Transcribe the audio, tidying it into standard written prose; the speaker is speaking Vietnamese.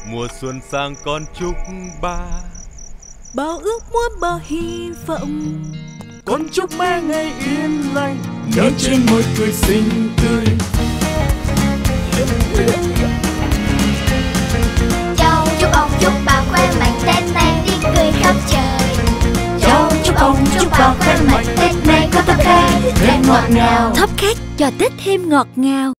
Mùa xuân sang con chúc ba bao ước muốn bao hy vọng. Con chúc ba ngày yên lành, nở trên môi cười xinh tươi. Cháu chúc ông chúc bà khỏe mạnh, Tết này đi cười khắp trời. Cháu chúc ông chúc bà khỏe mạnh, Tết này có thắp khác thêm ngọt ngào. Thắp khác cho Tết thêm ngọt ngào.